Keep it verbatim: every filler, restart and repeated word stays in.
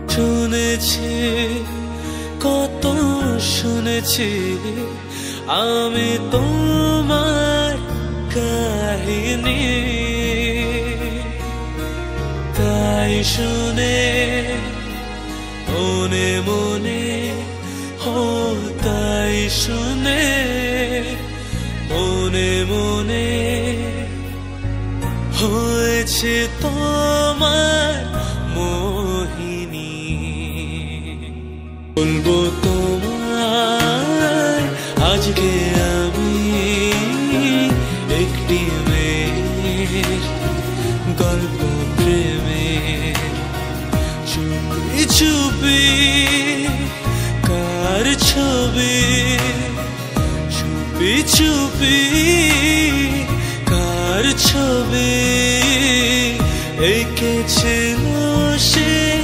শুনেছি কত শুনেছি আমি তোমার কাহিনী, তাই শুনে মনে মনে হো, তাই শুনে মনে মনে হয়েছে তোমার মোহিনী। বলবো তোমায় আজকে আমি একটি মেয়ের গল্প প্রেমের, চুপি চুপি কার ছবি, চুপি চুপি কার ছবি এঁকেছিল সে